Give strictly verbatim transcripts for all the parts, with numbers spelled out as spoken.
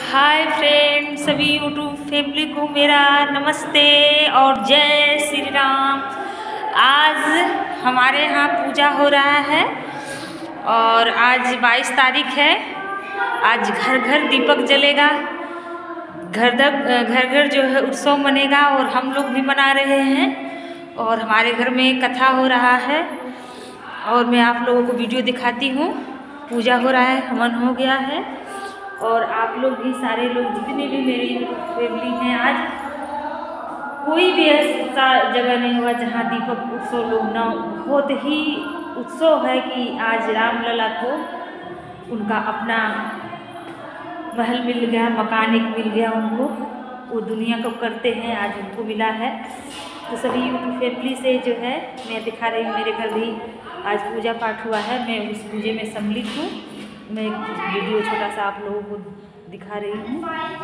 हाय friend, सभी YouTube family को मेरा नमस्ते और जय श्री राम। आज हमारे यहाँ पूजा हो रहा है और आज बाईस तारीख है। आज घर घर दीपक जलेगा, घर घर घर घर जो है उत्सव मनेगा और हम लोग भी मना रहे हैं। और हमारे घर में कथा हो रहा है और मैं आप लोगों को वीडियो दिखाती हूँ। पूजा हो रहा है, हवन हो गया है और आप लोग भी, सारे लोग जितने भी मेरी फैमिली हैं, आज कोई भी ऐसा जगह नहीं हुआ जहाँ दीपक उत्सव लोग ना, बहुत ही उत्सव है कि आज रामलला को उनका अपना महल मिल गया, मकान एक मिल गया उनको। वो दुनिया को करते हैं, आज उनको मिला है। तो सभी यूट्यूब फैमिली से जो है मैं दिखा रही हूँ। मेरे घर भी आज पूजा पाठ हुआ है, मैं उस पूजे में सम्मिलित हूँ। मैं एक वीडियो छोटा सा आप लोगों को दिखा रही हूँ।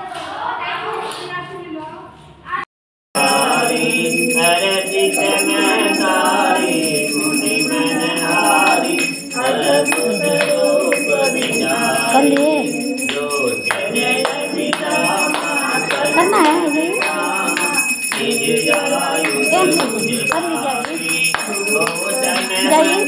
कर लिए करना है कर लीजिए, जाइए